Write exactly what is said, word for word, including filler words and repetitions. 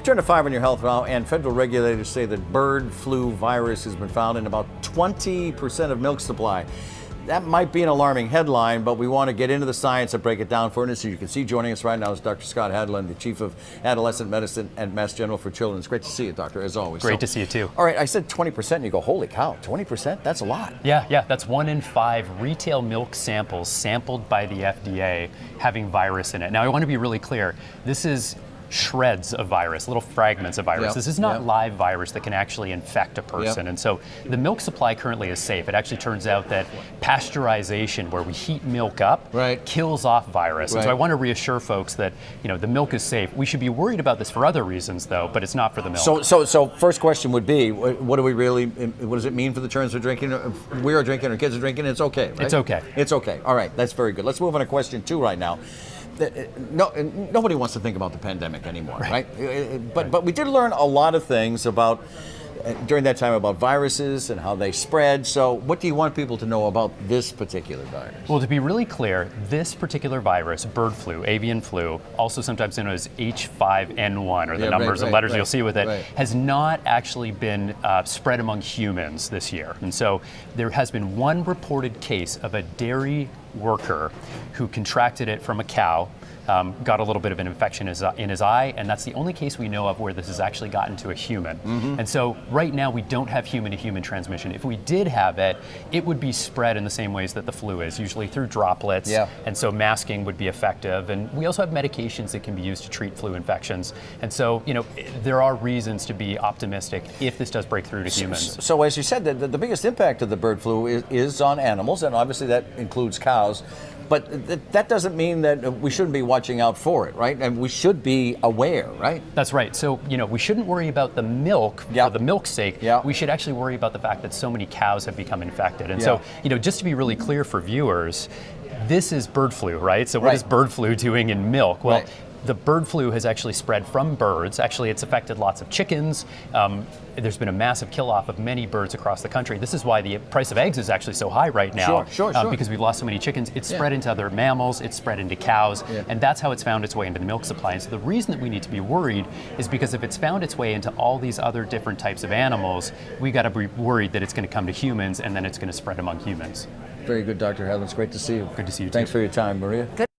Turn to five on your health now, and federal regulators say that bird flu virus has been found in about twenty percent of milk supply. That might be an alarming headline, but we want to get into the science and break it down for us. So you can see joining us right now is Doctor Scott Hadland, the Chief of Adolescent Medicine at Mass General for Children. It's great to see you, Doctor, as always. Great so, to see you too. All right, I said twenty percent, and you go, holy cow, twenty percent? That's a lot. Yeah, yeah, that's one in five retail milk samples sampled by the F D A having virus in it. Now, I want to be really clear. This is shreds of virus, little fragments of virus. Yep. This is not Yep. live virus that can actually infect a person. Yep. And so the milk supply currently is safe. It actually turns out that pasteurization, where we heat milk up, right. kills off virus. Right. And so I want to reassure folks that, you know, the milk is safe. We should be worried about this for other reasons, though, but it's not for the milk. So, so, so first question would be, what do we really, what does it mean for the terms we're drinking? If we are drinking, our kids are drinking, it's okay, right? It's okay. It's okay. All right, that's very good. Let's move on to question two right now. No, nobody wants to think about the pandemic anymore, right? right? But but we did learn a lot of things about during that time about viruses and how they spread. So what do you want people to know about this particular virus? Well, to be really clear, this particular virus, bird flu, avian flu, also sometimes known as H five N one, or the yeah, numbers right, and right, letters right, you'll see with it, right. has not actually been uh, spread among humans this year. And so there has been one reported case of a dairy worker who contracted it from a cow. Um, got a little bit of an infection in his, in his eye, and that's the only case we know of where this has actually gotten to a human. Mm-hmm. And so right now we don't have human-to-human transmission. If we did have it, it would be spread in the same ways that the flu is, usually through droplets, yeah. and so masking would be effective. And we also have medications that can be used to treat flu infections. And so, you know, there are reasons to be optimistic if this does break through to humans. So, so as you said, the, the biggest impact of the bird flu is, is on animals, and obviously that includes cows. But th that doesn't mean that we shouldn't be watching out for it, right? And we should be aware, right? That's right. So, you know, we shouldn't worry about the milk yep. for the milk's sake. Yep. We should actually worry about the fact that so many cows have become infected. And yeah. so, you know, just to be really clear for viewers, this is bird flu, right? So what right. is bird flu doing in milk? Well, right. the bird flu has actually spread from birds. Actually, it's affected lots of chickens. Um, there's been a massive kill-off of many birds across the country. This is why the price of eggs is actually so high right now. Sure, sure, um, sure. Because we've lost so many chickens. It's yeah. spread into other mammals. It's spread into cows. Yeah. And that's how it's found its way into the milk supply. And so the reason that we need to be worried is because if it's found its way into all these other different types of animals, we got to be worried that it's going to come to humans, and then it's going to spread among humans. Very good, Doctor Hadland. It's great to see you. Good to see you, too. Thanks for your time, Maria. Good.